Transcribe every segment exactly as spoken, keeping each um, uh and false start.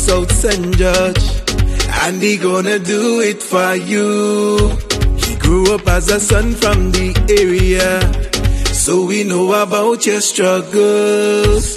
South Saint George, and he gonna do it for you. He grew up as a son from the area, so we know about your struggles.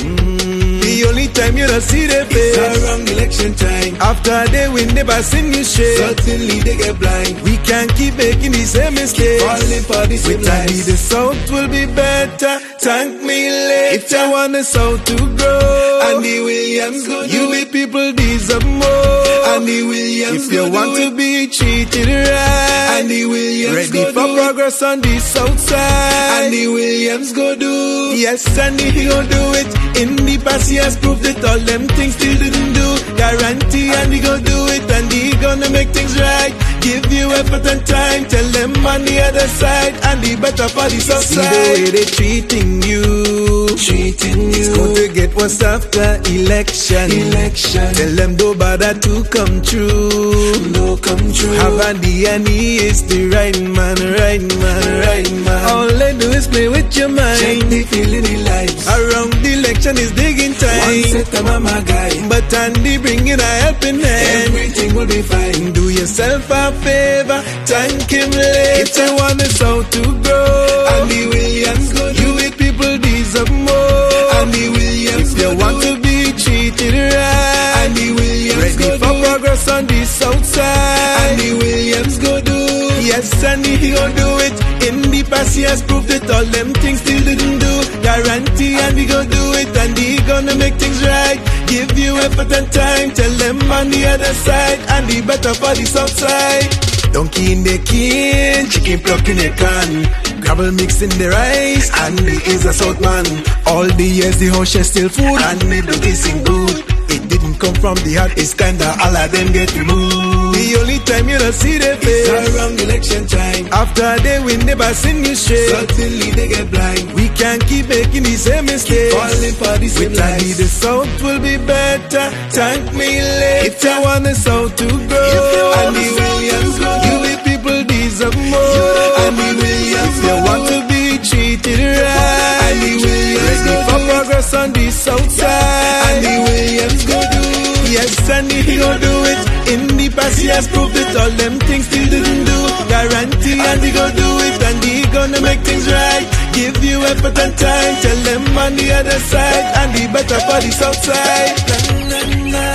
Mm. The only time you don't see their face is around election time. After they win, never sing you shit. Suddenly they get blind. We can't keep making the same mistakes. Falling for the same lies. The South will be better. Thank me later. If you want the South to grow, Andy Williams go. You with people deserve more. Andy Williams. If you want to be treated right, Andy Williams. Ready go for do progress on the South side, Andy Williams go do. Yes, Andy he go do it. In the past he has proved it. All them things still didn't do. Guarantee Andy go do it. And he gonna make things right. Give you effort and time. Tell them on the other side, Andy better for the South side. See the way they treating you, treating you. It's going to get worse after election. Election. Tell them don't bother to come true. No come true. Have Andy and he is the right man, right man, right man. All they do is play with your mind. Change the feeling in lives. Around the election is digging time. One set of mama guy, but Andy bringing a helping hand. Everything will be fine. Do yourself a favor, thank him later. If you want the South to grow, Andy Williams go. You with people deserve more. Andy Williams. If you want to be treated right, Andy Williams. Ready go for do progress on the South side, Andy Williams go do. Yes, Andy he go do it. In the past he has proved it. All them things still didn't do. Guarantee Andy go do it. And he gonna make things right. Give you effort and time. Tell them on the other side, Andy better for the South side. Donkey in the can, chicken pluck in the can, gravel mix in the rice, Andy is a South man. All the years the house is still food, and me do tasting good. It didn't come from the heart, it's kinda all of them get removed. The only time you don't see their face is around election time. After they win, never sing you straight. Suddenly they get blind. We can't keep making the same mistakes. Falling for the same lies. The South will be better. Thank me later. If you want the South to grow, Andy Williams go. You with people deserve more. Andy Williams. If you want to be treated right, Andy Williams. Ready for progress on the South side, Andy Williams go do. Yes, Andy he go do it. In the past he has proved it. All them things still didn't do. Guarantee Andy go do it. And he gonna make things right. Give you effort and time. Tell them on the other side, Andy better for the South side. Na, na, na.